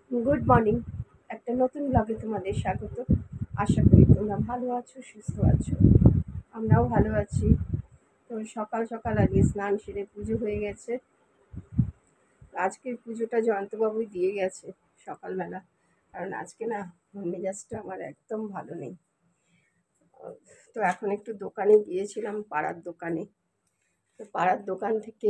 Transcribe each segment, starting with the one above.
Good morning. একটা নতুন ব্লগে তোমাদের স্বাগত। আশা করি তোমরা ভালো আছো, সুস্থ আছো। আমরাও ভালো আছি। তো সকাল সকাল আগে স্নান সেরে পুজো হয়ে গেছে। আজকের পুজোটা জয়ন্তবাবুই দিয়ে গেছে সকালবেলা, কারণ আজকে না মেজাজটা আমার একদম ভালো নেই। তো এখন একটু দোকানে গিয়েছিলাম, পাড়ার দোকানে। তো পাড়ার দোকান থেকে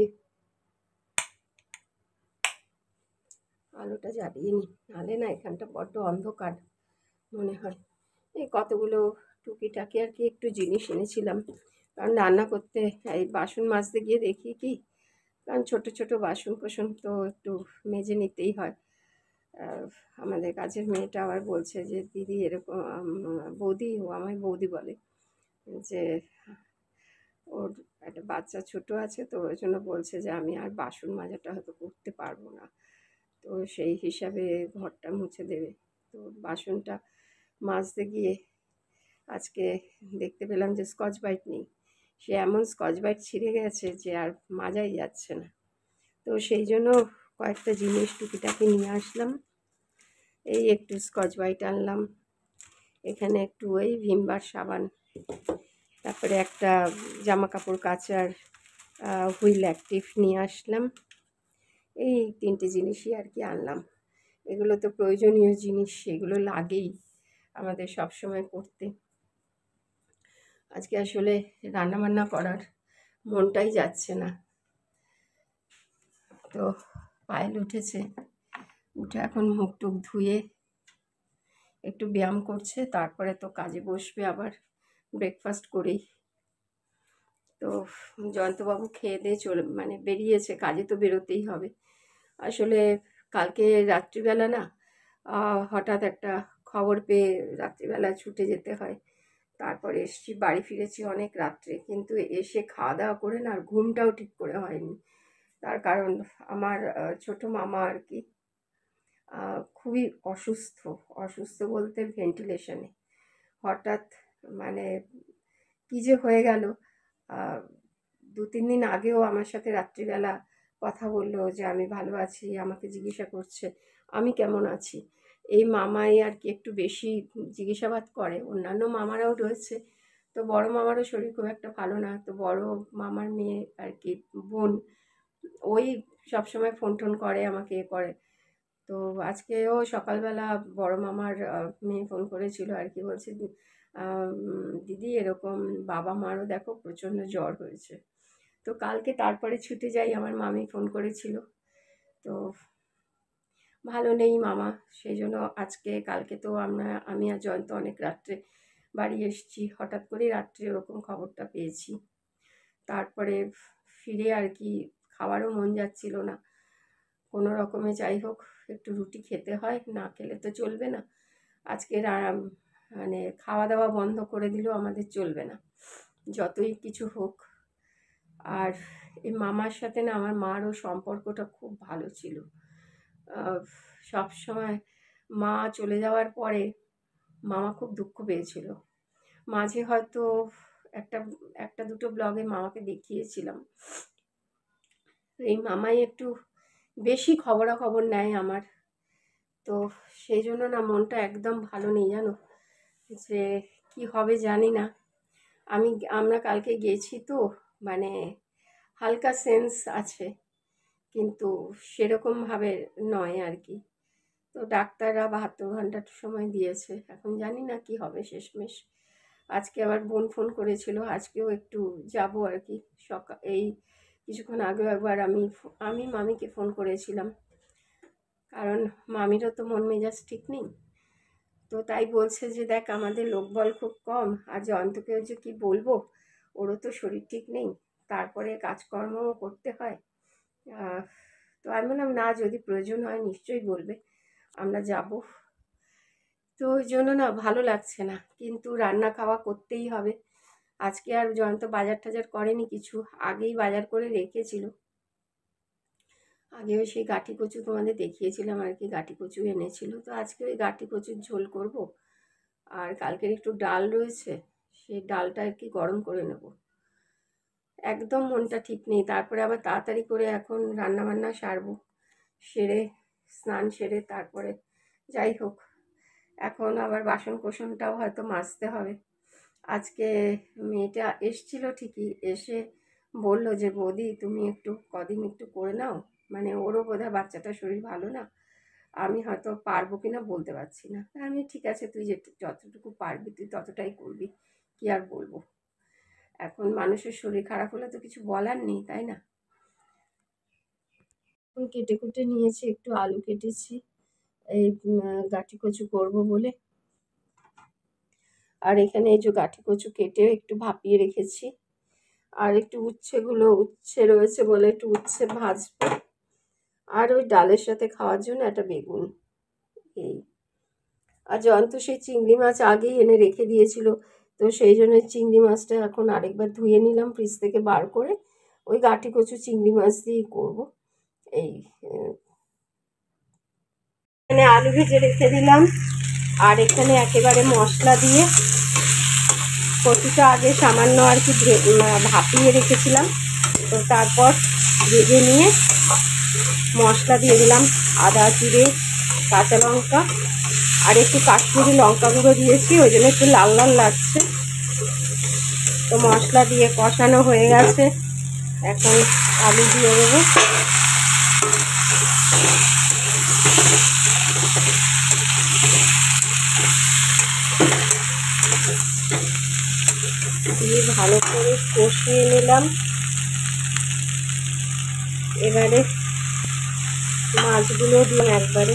আলোটা জ্বালিয়ে নি, নাহলে না এখানটা বড্ড অন্ধকার মনে হয়। এই কতগুলো টুকিটাকি আর কি একটু জিনিস এনেছিলাম, কারণ রান্না করতে এই বাসন মাজতে গিয়ে দেখি কি, কারণ ছোট ছোট বাসন কোসন তো একটু মেজে নিতেই হয়। আহ, আমাদের কাছের মেয়েটা আবার বলছে যে দিদি এরকম বৌদি, ও আমায় বৌদি বলে, যে ওর একটা বাচ্চা ছোট আছে, তো ওই জন্য বলছে যে আমি আর বাসন মাজাটা হয়তো করতে পারবো না। তো সেই হিসাবে ঘরটা মুছে দেবে। তো বাসনটা মাজতে গিয়ে আজকে দেখতে পেলাম যে স্কচ ব্রাইট নেই। সে এমন স্কচ ব্রাইট ছিঁড়ে গেছে যে আর মাজাই যাচ্ছে না। তো সেই জন্য কয়েকটা জিনিস টুকিটাকি নিয়ে আসলাম। এই একটু স্কচ ব্রাইট আনলাম, এখানে একটু ওই ভিমবার সাবান, তারপরে একটা জামা কাপড় কাচার হুইল অ্যাক্টিভ নিয়ে আসলাম। এই তিনটে জিনিসই আর কি আনলাম। এগুলো তো প্রয়োজনীয় জিনিস, এগুলো লাগেই আমাদের সব সময় করতে। আজকে আসলে রান্নাবান্না করার মনটাই যাচ্ছে না। তো পায়েল উঠেছে, উঠে এখন মুখ টুক ধুয়ে একটু ব্যায়াম করছে, তারপরে তো কাজে বসবে আবার ব্রেকফাস্ট করেই। তো জয়ন্তবাবু খেয়ে দিয়ে মানে বেরিয়েছে, কাজে তো বেরোতেই হবে। আসলে কালকে রাত্রিবেলা না হঠাৎ একটা খবর পেয়ে রাত্রিবেলা ছুটে যেতে হয়। তারপরে এসছি, বাড়ি ফিরেছি অনেক রাত্রে, কিন্তু এসে খাওয়া দাওয়া করে না আর ঘুমটাও ঠিক করে হয়নি। তার কারণ আমার ছোট মামা আর কি খুবই অসুস্থ। অসুস্থ বলতে ভেন্টিলেশনে। হঠাৎ মানে কী যে হয়ে গেল। 2-3 দিন আগেও আমার সাথে রাত্রিবেলা কথা বললো যে আমি ভালো আছি, আমাকে জিজ্ঞাসা করছে আমি কেমন আছি। এই মামাই আর কি একটু বেশি জিজ্ঞাসাবাদ করে, অন্যান্য মামারাও রয়েছে। তো বড় মামারও শরীর খুব একটা ভালো না, তো বড় মামার মেয়ে আর কি বোন, ওই সবসময় ফোন টোন করে আমাকে, এ করে। তো আজকেও সকালবেলা বড় মামার মেয়ে ফোন করেছিল আর কি, বলছে দিদি এরকম বাবা মারও দেখো প্রচণ্ড জ্বর হয়েছে। তো কালকে তারপরে ছুটে যাই, আমার মামি ফোন করেছিল। তো ভালো নেই মামা, সেই জন্য আজকে কালকে তো আমি আর জয়ন্ত অনেক রাত্রে বাড়ি এসেছি, হঠাৎ করে রাত্রে ওরকম খবরটা পেয়েছি। তারপরে ফিরে আর কি খাওয়ারও মন যাচ্ছিল না। কোনো রকমে যাই হোক একটু রুটি খেতে হয়, না খেলে তো চলবে না। আজকের মানে খাওয়া দাওয়া বন্ধ করে দিলেও আমাদের চলবে না, যতই কিছু হোক। আর এই মামার সাথে না আমার মারও সম্পর্কটা খুব ভালো ছিল। সব সময় মা চলে যাওয়ার পরে মামা খুব দুঃখ পেয়েছিল। মাঝে হয়তো একটা একটা দুটো ব্লগে মামাকে দেখিয়েছিলাম। এই মামাই একটু বেশি খবরাখবর নেয় আমার। তো সেই জন্য না মনটা একদম ভালো নেই, জানো, যে কি হবে জানি না। আমরা কালকে গেছি তো, মানে হালকা সেন্স আছে, কিন্তু সেরকমভাবে নয় আর কি। তো ডাক্তাররা 72 ঘন্টার সময় দিয়েছে, এখন জানি না কি হবে শেষমেশ। আজকে আবার বোন ফোন করেছিল, আজকেও একটু যাব আর কি। এই কিছুক্ষণ আগেও একবার আমি মামিকে ফোন করেছিলাম, কারণ মামিরও তো মন মেজাজ ঠিক নেই। তো তাই বলছে যে দেখ আমাদের লোকবল খুব কম, আর জয়ন্তকেও যে কি বলবো, ওরও তো শরীর ঠিক নেই, তারপরে কাজকর্মও করতে হয়। তো আমি বললাম না, যদি প্রয়োজন হয় নিশ্চয়ই বলবে, আমরা যাব। তো ওই জন্য না ভালো লাগছে না, কিন্তু রান্না খাওয়া করতেই হবে। আজকে আর জয়ন্ত বাজার টাজার করেনি কিছু, আগেই বাজার করে রেখেছিল। আগেও সেই গাঁটি কচু তোমাদের দেখিয়েছিলাম আর কি, গাঁটি কচু এনেছিল। তো আজকে ওই গাঁটি কচুর ঝোল করব, আর কালকের একটু ডাল রয়েছে, সেই ডালটা আর কি গরম করে নেব। একদম মনটা ঠিক নেই, তারপরে আবার তাড়াতাড়ি করে এখন রান্না বান্না সারবো, সেরে স্নান সেরে তারপরে যাই হোক, এখন আবার বাসন কোসনটাও হয়তো মাজতে হবে। আজকে মেয়েটা এসছিল ঠিকই, এসে বলল যে বৌদি তুমি একটু কদিন একটু করে নাও, মানে ওরও বোধহয় বাচ্চাটার শরীর ভালো না, আমি হয়তো পারবো কিনা বলতে পারছি না। আমি ঠিক আছে তুই যতটুকু পারবি তুই ততটাই করবি, কি আর বলবো। এখন মানুষের শরীর খারাপ হলে তো কিছু বলার নেই, তাই না। এখন কেটে কুটে নিয়েছি, একটু আলু কেটেছি এই গাঁটি কচু করবো বলে। আর এখানে এই যে গাঁটি কচু কেটে একটু ভাপিয়ে রেখেছি, আর একটু উচ্ছে রয়েছে বলে একটু উচ্ছে ভাজবো, আর ওই ডালের সাথে খাওয়ার জন্য একটা বেগুন। এই আর জয়ন্ত সেই চিংড়ি মাছ আগেই এনে রেখে দিয়েছিল, তো সেই জন্য চিংড়ি মাছটা এখন আরেকবার ধুয়ে নিলাম ফ্রিজ থেকে বার করে, ওই গাঁটি কচু চিংড়ি মাছ দিয়েই করবো। এই এখানে আলু ভেজে রেখে দিলাম, আর এখানে একেবারে মশলা দিয়ে কচুটা আগে সামান্য আর কি ভাপিয়ে রেখেছিলাম, তো তারপর ভেজে নিয়ে মশলা দিয়ে দিলাম, আদা জিরে কাঁচা লঙ্কা আর একটু কাশ্মীরি লঙ্কা গুঁড়ো দিয়েছি, ওই জন্য একটু লাল লাল লাগছে। তো মশলা দিয়ে কষানো হয়ে গেছে, এখন আলু দিয়ে দেবো। দিয়ে ভালো করে কষিয়ে নিলাম। এবারে মাছগুলো দিয়ে একবারে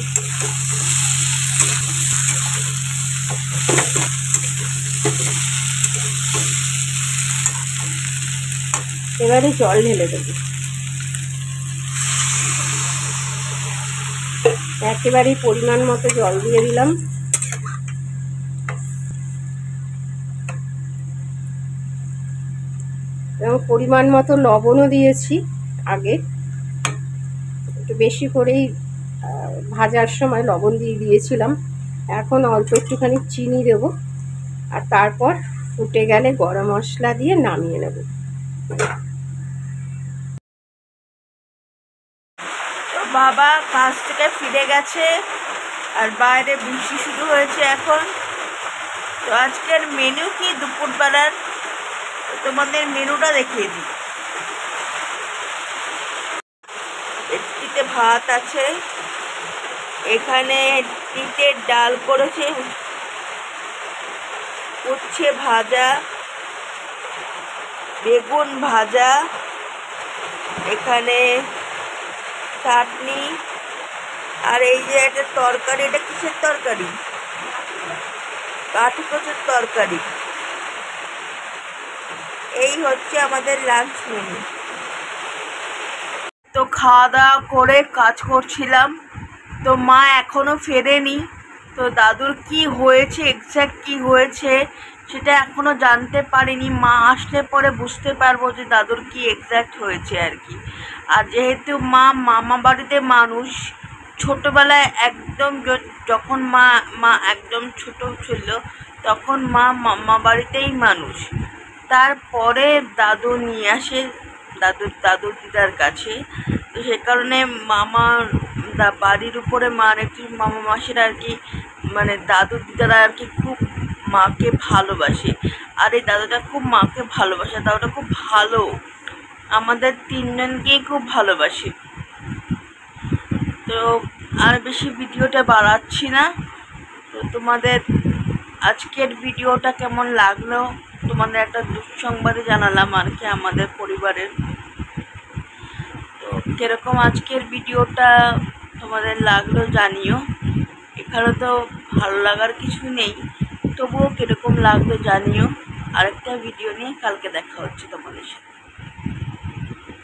জল ঢেলে দেবো, একেবারেই পরিমাণ মতো জল দিয়ে দিলাম। এবং পরিমাণ মতো লবণও দিয়েছি, আগে একটু বেশি করেই ভাজার সময় লবণ দিয়ে দিয়েছিলাম। এখন অল্প একটুখানি চিনি দেবো, আর তারপর ফুটে গেলে গরম মশলা দিয়ে নামিয়ে নেব। বাবা কাজ থেকে ফিরে গেছে, আর বাইরে বৃষ্টি শুরু হয়েছে এখন। তো আজকের মেনু কি দুপুরবেলার, তোমাদের মেনুটা দেখিয়ে দিই। একটিতে ভাত আছে, এখানে তিতের ডাল করেছে, উচ্ছে ভাজা, বেগুন ভাজা, এখানে চাটনি, আর এই যে একটা তরকারি, এটা কিসের তরকারি? গাঁটি কচুর তরকারি। এই হচ্ছে আমাদের লাঞ্চ মেনু। তো খাওয়া দাওয়া করে কাজ করছিলাম, তো মা এখনো ফেরেনি, তো দাদুর কি হয়েছে, এক্স্যাক্ট কি হয়েছে সেটা এখনো জানতে পারিনি। মা আসলে পরে বুঝতে পারবো যে দাদুর কি এক্স্যাক্ট হয়েছে আর কি। আর যেহেতু মা মামা বাড়িতে মানুষ, ছোটোবেলায় একদম যখন মা একদম ছোট ছিল তখন মা মামা বাড়িতেই মানুষ, তারপরে দাদু নিয়ে আসে দাদু দিদার কাছে। তো সে কারণে মামার বাড়ির উপরে মার একটি মামা মাসির আর কি, মানে দাদু দিদারা আর কি খুব মাকে ভালোবাসে, আর এই দাদুটা খুব মাকে ভালোবাসে, দাদুটা খুব ভালো, আমাদের তিনজনকেই খুব ভালোবাসে। তো আর বেশি ভিডিওটা বাড়াচ্ছি না। তো তোমাদের আজকের ভিডিওটা কেমন লাগলো, তোমাদের একটা দুঃসংবাদে জানালাম আর কি আমাদের পরিবারের। তো কীরকম আজকের ভিডিওটা তোমাদের লাগলো জানিও। এখানে তো ভালো লাগার কিছু নেই, তবুও কীরকম লাগলো জানিও। আরেকটা ভিডিও নিয়ে কালকে দেখা হচ্ছে তোমাদের সাথে।